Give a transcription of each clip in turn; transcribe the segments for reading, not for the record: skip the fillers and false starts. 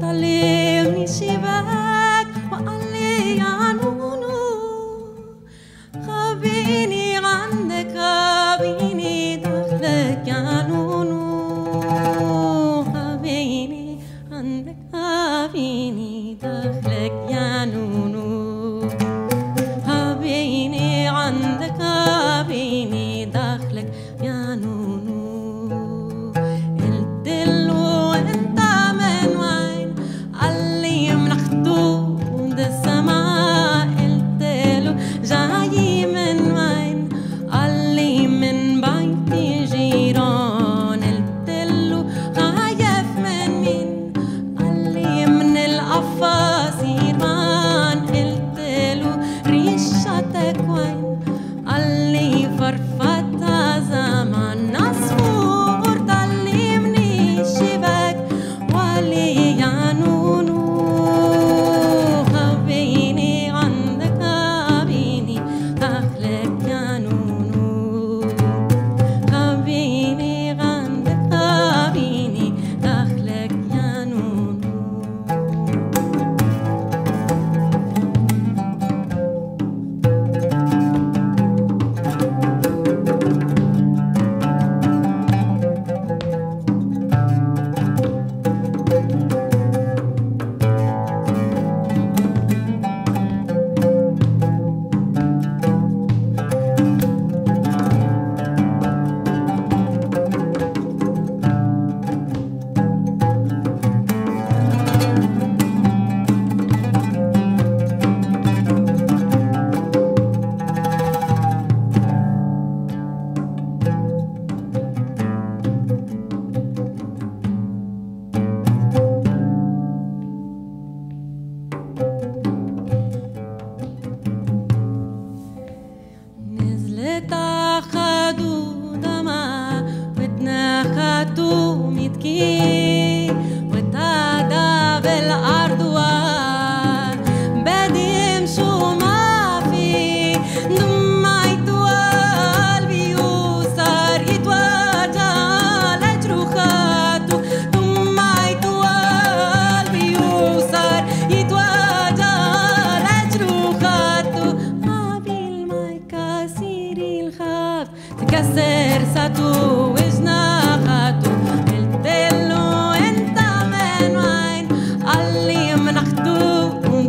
طلعني شباك وقال لي يا نونو خبيني عندك خبيني دخلك يا نونو خبيني عندك خبيني دخلك يا نونو خبيني عندك خبيني دخلك يا نونو تكسر ساتو وجناخاتو قلتلو انت من وين قال لي من خدود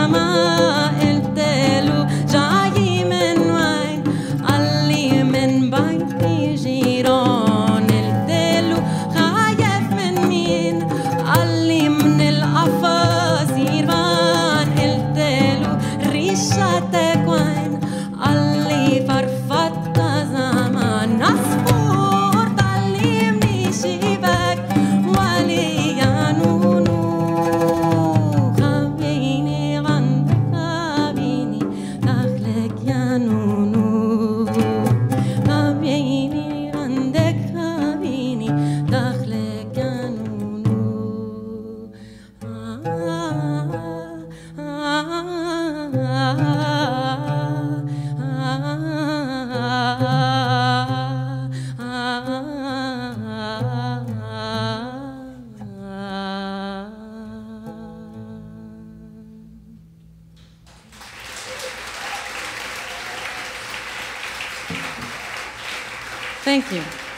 السما قلتلو جاي من وين قال لي من بيت جيران قلتلو خايف من مين قال لي من القفص يرمان قلتلو ريشتك وين قال لي فرفت Thank you.